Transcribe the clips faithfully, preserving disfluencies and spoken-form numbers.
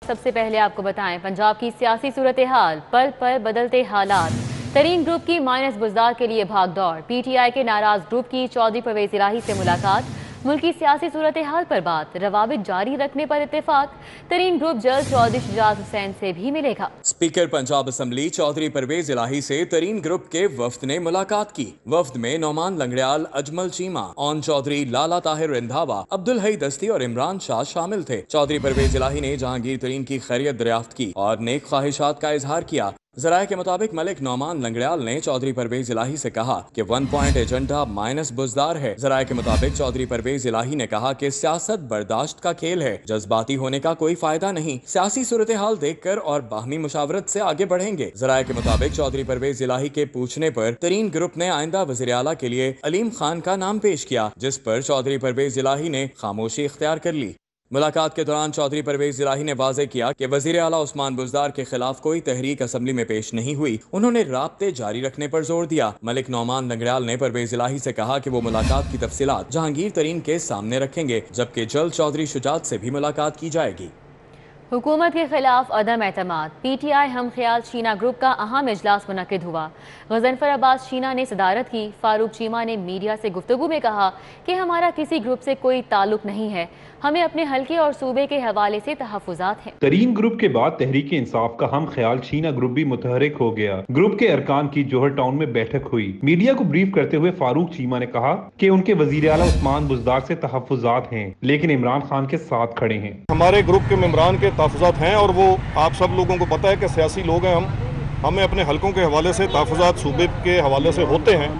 سب سے پہلے آپ کو بتائیں پنجاب کی سیاسی صورتحال، پل پل بدلتے حالات، ترین گروپ کی مائنس بزدار کے لیے بھاگ دوڑ، پی ٹی آئی کے ناراض گروپ کی چودھری پرویز الہی سے ملاقات، ملکی سیاسی صورتحال پر بات، روابط جاری رکھنے پر اتفاق، ترین گروپ جلد چودھری شجاعت حسین سے بھی ملے گا۔ اسپیکر پنجاب اسمبلی چودھری پرویز الہی سے ترین گروپ کے وفد نے ملاقات کی۔ وفد میں نعمان لنگڑیال، اجمل چیمہ، اون چودھری، لالا طاہر رندھاوا، عبدالحی دستی اور عمران شاہ شامل تھے۔ چودھری پرویز الہی نے جہانگیر ترین کی خیریت دریافت کی اور نیک خواہشات کا اظہار کیا۔ ذرائع کے مطابق ملک نعمان لنگڑیال نے چودھری پرویز الہی سے کہا کہ one point agenda minus Buzdar ہے۔ ذرائع کے مطابق چودھری پرویز الہی نے کہا کہ سیاست برداشت کا کھیل ہے، جذباتی ہونے کا کوئی فائدہ نہیں، سیاسی صورتحال دیکھ کر اور باہمی مشاورت سے آگے بڑھیں گے۔ ذرائع کے مطابق چودھری پرویز الہی کے پوچھنے پر ترین گروپ نے آئندہ وزیر اعلیٰ کے لیے علیم خان کا نام پیش کیا، جس پر چودھری پرویز الہی نے خاموشی اختیار کر لی۔ ملاقات کے دوران چودھری پرویز الہی نے واضح کیا کہ وزیر اعلیٰ عثمان بزدار کے خلاف کوئی تحریک اسمبلی میں پیش نہیں ہوئی۔ انہوں نے رابطے جاری رکھنے پر زور دیا۔ ملک نعمان لنگڑیال نے پرویز الہی سے کہا کہ وہ ملاقات کی تفصیلات جہانگیر ترین کے سامنے رکھیں گے، جبکہ جلد چودھری شجاعت سے بھی ملاقات کی جائے گی۔ حکومت کے خلاف عدم اعتماد، پی ٹی آئی ہم خیال شینا گروپ کا اہم اجلاس منعقد ہوا۔ غضنفر عباس شینا نے صدارت کی۔ فاروق چیمہ نے میڈیا سے گفتگو میں کہا کہ ہمارا کسی گروپ سے کوئی تعلق نہیں ہے، ہمیں اپنے حلقے اور صوبے کے حوالے سے تحفظات ہیں۔ ترین گروپ کے بعد تحریک انصاف کا ہم خیال شینا گروپ بھی متحرک ہو گیا۔ گروپ کے ارکان کی جوہر ٹاؤن میں بیٹھک ہوئی۔ میڈیا کو بریف کرتے ہوئے فاروق چیمہ نے کہا کہ ان کے وزیر اعلیٰ عثمان بزدار سے تحفظات ہیں، لیکن عمران خان کے ساتھ کھڑے ہیں۔ ہمارے گروپ کے ممبران کے تحفظات ہیں اور وہ آپ سب لوگوں کو پتہ ہے کہ سیاسی لوگ ہیں، ہم ہمیں اپنے حلقوں کے حوالے سے تحفظات صوبے کے حوالے سے ہوتے ہیں،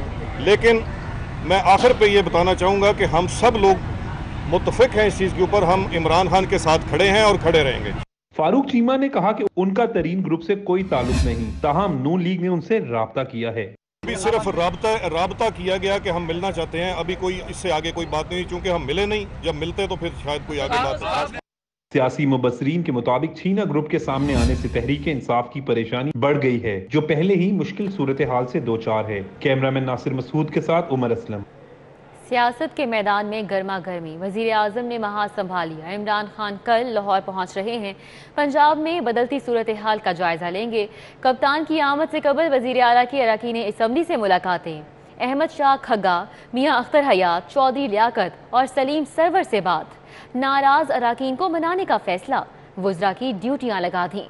لیکن میں آخر پہ یہ بتانا چاہوں گا کہ ہم سب لوگ متفق ہیں اس چیز کے اوپر، ہم عمران خان کے ساتھ کھڑے ہیں اور کھڑے رہیں گے۔ فاروق چیمہ نے کہا کہ ان کا ترین گروپ سے کوئی تعلق نہیں، تاہم نون لیگ نے ان سے رابطہ کیا ہے۔ ابھی صرف رابطہ رابطہ کیا گیا کہ ہم ملنا چاہتے ہیں، ابھی کوئی اس سے آگے کوئی بات نہیں، چونکہ ہم ملے نہیں، جب ملتے تو پھر شاید کوئی آگے بات نہیں۔ سیاسی مبصرین کے مطابق شینا گروپ کے سامنے آنے سے تحریک انصاف کی پریشانی بڑھ گئی ہے، جو پہلے ہی مشکل صورتحال سے دوچار ہے۔ کیمرامین ناصر مسعود کے ساتھ عمر اسلم۔ سیاست کے میدان میں گرما گرمی، وزیر اعظم نے محاذ سنبھال لیا۔ عمران خان کل لاہور پہنچ رہے ہیں، پنجاب میں بدلتی صورتحال کا جائزہ لیں گے۔ کپتان کی آمد سے قبل وزیر اعلیٰ کی اراکین اسمبلی سے ملاقاتیں، احمد شاہ کھگا، میاں اختر حیات، چودھری لیاقت اور سلیم سرور سے بات، ناراض اراکین کو منانے کا فیصلہ، وزراء کی ڈیوٹیاں لگا دیں۔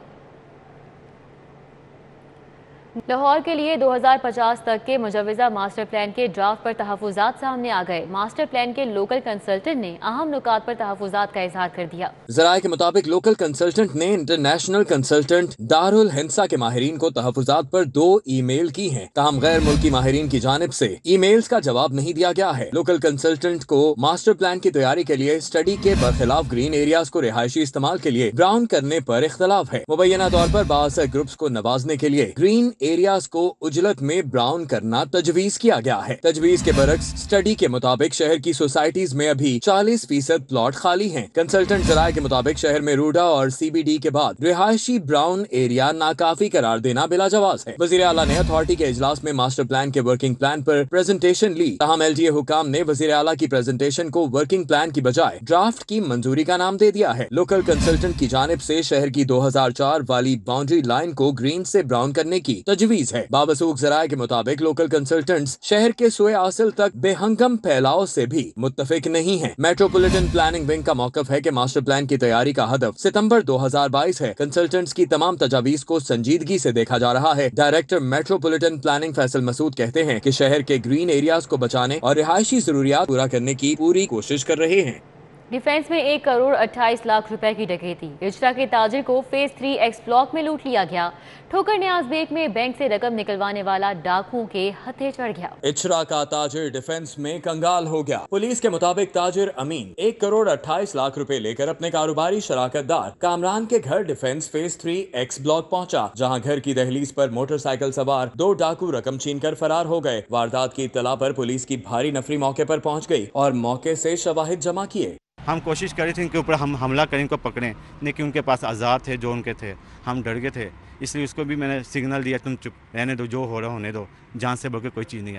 لاہور کے لیے دو ہزار پچاس تک کے مجوزہ ماسٹر پلان کے ڈرافٹ پر تحفظات سامنے آ گئے۔ ماسٹر پلان کے لوکل کنسلٹنٹ نے اہم نکات پر تحفظات کا اظہار کر دیا۔ ذرائع کے مطابق لوکل کنسلٹنٹ نے انٹرنیشنل کنسلٹنٹ دارالحنسا کے ماہرین کو تحفظات پر دو ای میل کی ہیں، تاہم غیر ملکی ماہرین کی جانب سے ای میلز کا جواب نہیں دیا گیا ہے۔ لوکل کنسلٹنٹ کو ماسٹر پلان کی تیاری کے لیے اسٹڈی کے برخلاف گرین ایریاز کو رہائشی استعمال کے لیے براؤن کرنے پر اختلاف ہے۔ مبینہ طور پر بعض گروپس کو نوازنے کے لیے گرین ایریاز کو اجلت میں براؤن کرنا تجویز کیا گیا ہے۔ تجویز کے برعکس اسٹڈی کے مطابق شہر کی سوسائٹیز میں ابھی چالیس فیصد پلاٹ خالی ہیں۔ کنسلٹنٹ ذرائع کے مطابق شہر میں روڈا اور سی بی ڈی کے بعد رہائشی براؤن ایریا ناکافی قرار دینا بلا جواز ہے۔ وزیر اعلیٰ نے اتھارٹی کے اجلاس میں ماسٹر پلان کے ورکنگ پلان پر پریزنٹیشن لی، تاہم ایل ڈی اے حکام نے وزیر اعلیٰ کی پریزنٹیشن کو ورکنگ پلان کی بجائے ڈرافٹ کی منظوری کا نام دے دیا ہے۔ لوکل کنسلٹنٹ کی جانب سے شہر کی دو ہزار چار والی باؤنڈری لائن کو گرین سے براؤن کرنے کی تجویز ہے۔ بابسوخ ذرائع کے مطابق لوکل کنسلٹنٹس شہر کے سوئے اصل تک بے ہنگم پھیلاؤ سے بھی متفق نہیں ہیں۔ میٹروپولیٹن پلاننگ ونگ کا موقف ہے کہ ماسٹر پلان کی تیاری کا ہدف ستمبر دو ہزار بائیس ہے۔ کنسلٹنٹس کی تمام تجاویز کو سنجیدگی سے دیکھا جا رہا ہے۔ Director metropolitan planning Faisal Masood کہتے ہیں کہ شہر کے گرین ایریاز کو بچانے اور رہائشی ضروریات پورا کرنے کی پوری کوشش کر رہے ہیں۔ ڈیفنس میں ایک کروڑ اٹھائیس لاکھ روپے کی ڈکیتی، اچرا کے تاجر کو فیز تھری ایکس بلاک میں لوٹ لیا گیا۔ ٹھوکر نیاز بیگ میں بینک سے رقم نکلوانے والا ڈاکوؤں کے ہتھے چڑھ گیا۔ اچرا کا تاجر ڈیفنس میں کنگال ہو گیا۔ پولیس کے مطابق تاجر امین ایک کروڑ اٹھائیس لاکھ روپے لے کر اپنے کاروباری شراکت دار کامران کے گھر defence phase three X block پہنچا، جہاں گھر کی دہلیز پر موٹر سائیکل سوار دو ڈاکو رقم چھین کر فرار ہو گئے۔ واردات کی اطلاع پر پولیس کی بھاری نفری موقع پر پہنچ گئی اور موقع سے شواہد جمع کیے۔ ہم کوشش کر رہے تھے ان کے اوپر ہم حملہ کریں، ان کو پکڑیں، لیکن ان کے پاس آزاد تھے جو ان کے تھے، ہم ڈر گئے تھے، اس لیے اس کو بھی میں نے سگنل دیا تم چپ رہنے دو، جو ہو رہا ہونے دو، جان سے بڑھ کے کوئی چیز نہیں ہے۔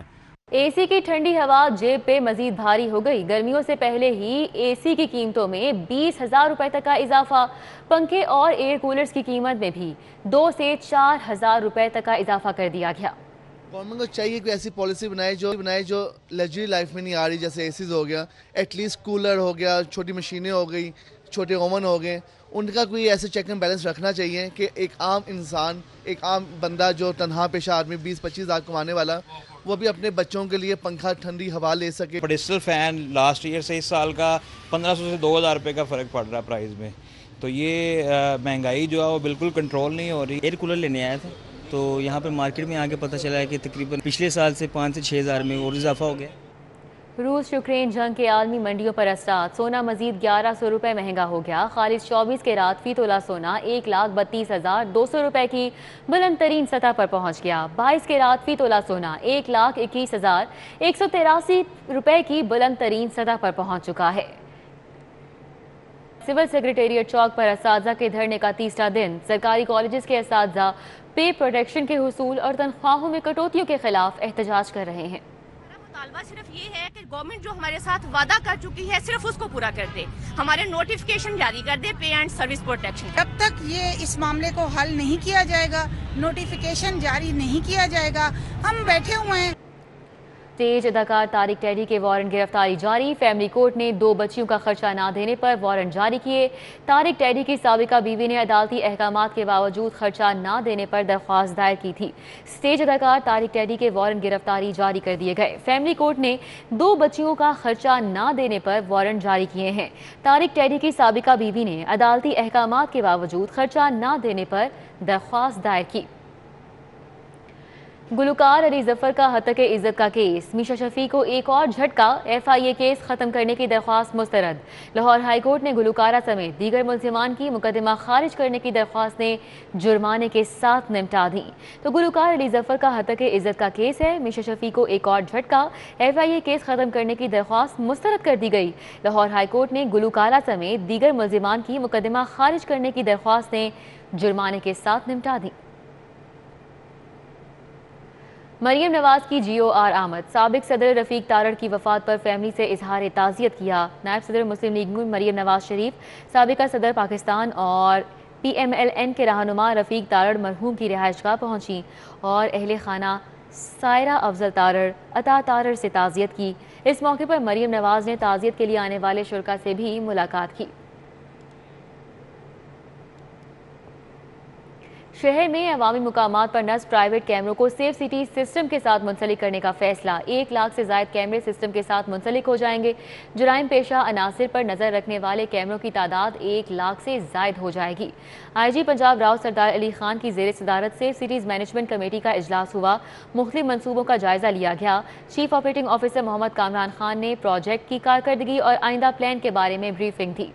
اے سی کی ٹھنڈی ہوا جیب پہ مزید بھاری ہو گئی۔ گرمیوں سے پہلے ہی اے سی کی قیمتوں میں بیس ہزار روپے تک کا اضافہ۔ پنکھے اور ایئر کولرز کی قیمت میں بھی دو سے چار ہزار روپے تک کا اضافہ کر دیا گیا۔ گورنمنٹ کو چاہیے کہ ایسی پالیسی بنائے جو بنائے جو لگژری لائف میں نہیں آ رہی، جیسے اے سیز ہو گیا، ایٹ لیسٹ کولر ہو گیا، چھوٹی مشینیں ہو گئی، چھوٹے اوون ہو گئے، ان کا کوئی ایسے چیک اینڈ بیلنس رکھنا چاہیے کہ ایک عام انسان، ایک عام بندہ جو تنہا پیشہ آدمی بیس پچیس ہزار کمانے والا، وہ بھی اپنے بچوں کے لیے پنکھا ٹھنڈی ہوا لے سکے۔ پیڈسٹل فین لاسٹ ایئر سے اس سال کا پندرہ سو سے دو ہزار روپے کا فرق پڑ رہا ہے پرائز میں، تو یہ مہنگائی جو ہے وہ بالکل کنٹرول نہیں ہو رہی۔ ایئر کولر لینے آیا تھا تو یہاں پہ مارکیٹ میں آگے پتہ چلا ہے کہ تقریباً پچھلے سال سے پانچ سے چھ ہزار میں اور اضافہ ہو گیا۔ روس یوکرین جنگ کے عالمی منڈیوں پر اثرات۔ سونا مزید گیارہ سو روپے مہنگا ہو گیا۔ خالص چوبیس کے رات فی تولہ سونا ایک لاکھ بتیس ہزار دو سو روپے کی بلند ترین سطح پر پہنچ گیا۔ بائیس کے رات فی تولہ سونا ایک لاکھ اکیس ہزار ایک سو تراسی روپے کی بلند ترین سطح پر پہنچ چکا ہے۔ سول سیکریٹریٹ چوک پر اساتذہ کے دھرنے کا تیسرا دن۔ سرکاری کالجز کے اساتذہ پے پروٹیکشن کے حصول اور تنخواہوں میں کٹوتیوں کے خلاف احتجاج کر رہے ہیں۔ مطالبہ صرف یہ ہے کہ گورنمنٹ جو ہمارے ساتھ وعدہ کر چکی ہے صرف اس کو پورا کر دے، ہمارے نوٹیفیکیشن جاری کر دے پے اینڈ سروس پروٹیکشن۔ جب تک یہ اس معاملے کو حل نہیں کیا جائے گا، نوٹیفیکیشن جاری نہیں کیا جائے گا، ہم بیٹھے ہوئے ہیں۔ تیج اداکار طارق ٹیڈی کے وارنٹ گرفتاری جاری۔ فیملی کورٹ نے دو بچیوں کا خرچہ نہ دینے پر وارنٹ جاری کیے۔ طارق ٹیڈی کی سابقہ بیوی نے عدالتی احکامات کے باوجود خرچہ نہ دینے پر درخواست دائر کی تھی۔ تیج اداکار طارق ٹیڈی کے وارنٹ گرفتاری جاری کر دیے گئے۔ فیملی کورٹ نے دو بچیوں کا خرچہ نہ دینے پر وارنٹ جاری کیے ہیں۔ طارق ٹیڈی کی سابقہ بیوی نے عدالتی احکامات کے باوجود خرچہ نہ دینے پر درخواست دائر کی۔ گلوکار علی ظفر کا ہتک عزت کا کیس۔ میشا شفیع کو ایک اور جھٹکا، ایف آئی اے کیس ختم کرنے کی درخواست مسترد۔ لاہور ہائی کورٹ نے گلوکارہ سمیت دیگر ملزمان کی مقدمہ خارج کرنے کی درخواستیں جرمانے کے ساتھ نمٹا دیں۔ تو گلوکار علی ظفر کا ہتک عزت کا کیس ہے، میشا شفیع کو ایک اور جھٹکا، ایف آئی اے کیس ختم کرنے کی درخواست مسترد کر دی گئی۔ لاہور ہائی کورٹ نے گلوکارہ سمیت دیگر ملزمان کی مقدمہ خارج کرنے کی درخواستیں جرمانے کے ساتھ نمٹا دیں۔ مریم نواز کی جی او آر آمد۔ سابق صدر رفیق تارڑ کی وفات پر فیملی سے اظہار تعزیت کیا۔ نائب صدر مسلم لیگ نون مریم نواز شریف، سابقہ صدر پاکستان اور پی ایم ایل این کے رہنما رفیق تارڑ مرحوم کی رہائش گاہ پہنچی اور اہل خانہ سائرہ افضل تارڑ، عطا تارڑ سے تعزیت کی۔ اس موقع پر مریم نواز نے تعزیت کے لیے آنے والے شرکاء سے بھی ملاقات کی۔ شہر میں عوامی مقامات پر نصب پرائیویٹ کیمروں کو سیف سٹی سسٹم کے ساتھ منسلک کرنے کا فیصلہ۔ ایک لاکھ سے زائد کیمرے سسٹم کے ساتھ منسلک ہو جائیں گے۔ جرائم پیشہ عناصر پر نظر رکھنے والے کیمروں کی تعداد ایک لاکھ سے زائد ہو جائے گی۔ آئی جی پنجاب راؤ سردار علی خان کی زیر صدارت سیف سٹیز مینجمنٹ کمیٹی کا اجلاس ہوا۔ مختلف منصوبوں کا جائزہ لیا گیا۔ Chief operating officer Muhammad Kamran Khan نے پروجیکٹ کی کارکردگی اور آئندہ پلان کے بارے میں بریفنگ دی۔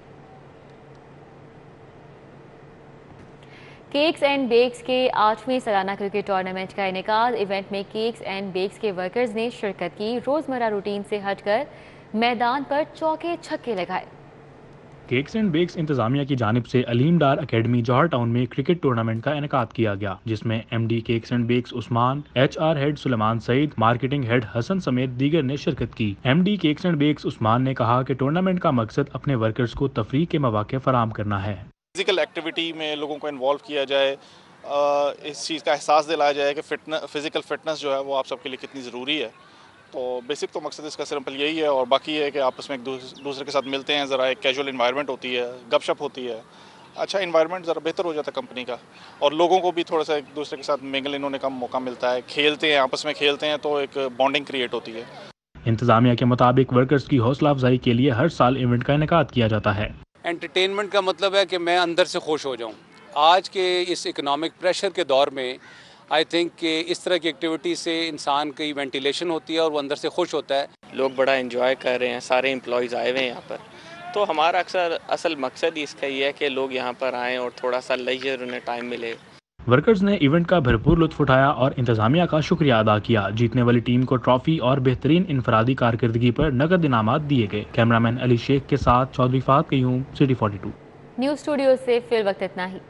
کیکس اینڈ بیکس کے آٹھویں سالانہ کرکٹ ٹورنامنٹ کا انعقاد۔ ایونٹ میں کیکس اینڈ بیکس کے ورکرز نے شرکت کی۔ روزمرہ روٹین سے ہٹ کر میدان پر چوکے چھکے لگائے۔ کیکس اینڈ بیکس انتظامیہ کی جانب سے علیم ڈار اکیڈمی جوہر ٹاؤن میں کرکٹ ٹورنامنٹ کا انعقاد کیا گیا، جس میں M D cakes and bakes Usman, H R head Sulaiman Saeed, marketing head Hassan سمیت دیگر نے شرکت کی۔ M D cakes and bakes Usman نے کہا کہ ٹورنامنٹ کا مقصد اپنے ورکرز کو تفریح کے مواقع فراہم کرنا ہے۔ فزیکل ایکٹیویٹی میں لوگوں کو انوالو کیا جائے، اس چیز کا احساس دلایا جائے کہ فٹنس فزیکل فٹنس جو ہے وہ آپ سب کے لیے کتنی ضروری ہے۔ تو بیسک تو مقصد اس کا سمپل یہی ہے، اور باقی یہ ہے کہ آپس میں ایک دوسرے کے ساتھ ملتے ہیں، ذرا ایک کیجول انوائرمنٹ ہوتی ہے، گپ شپ ہوتی ہے، اچھا انوائرمنٹ ذرا بہتر ہو جاتا ہے کمپنی کا، اور لوگوں کو بھی تھوڑا سا ایک دوسرے کے ساتھ منگل انہوں نے کا موقع ملتا ہے، کھیلتے ہیں آپس میں کھیلتے ہیں تو ایک بانڈنگ کریٹ ہوتی ہے۔ انتظامیہ کے مطابق ورکرز کی حوصلہ افزائی کے لیے ہر سال ایونٹ کا انعقاد کیا جاتا ہے۔ انٹرٹینمنٹ کا مطلب ہے کہ میں اندر سے خوش ہو جاؤں۔ آج کے اس اکنامک پریشر کے دور میں آئی تھنک کہ اس طرح کی ایکٹیویٹی سے انسان کی وینٹیلیشن ہوتی ہے اور وہ اندر سے خوش ہوتا ہے۔ لوگ بڑا انجوائے کر رہے ہیں، سارے امپلائیز آئے ہوئے ہیں یہاں پر، تو ہمارا اکثر اصل مقصد ہی اس کا یہ ہے کہ لوگ یہاں پر آئیں اور تھوڑا سا لیجر انہیں ٹائم ملے۔ ورکرز نے ایونٹ کا بھرپور لطف اٹھایا اور انتظامیہ کا شکریہ ادا کیا۔ جیتنے والی ٹیم کو ٹرافی اور بہترین انفرادی کارکردگی پر نقد انعامات دیے گئے۔ کیمرامین علی شیخ کے ساتھ Chaudhry Fahad Qayyum, city forty two. News studio سے فی الوقت اتنا ہی۔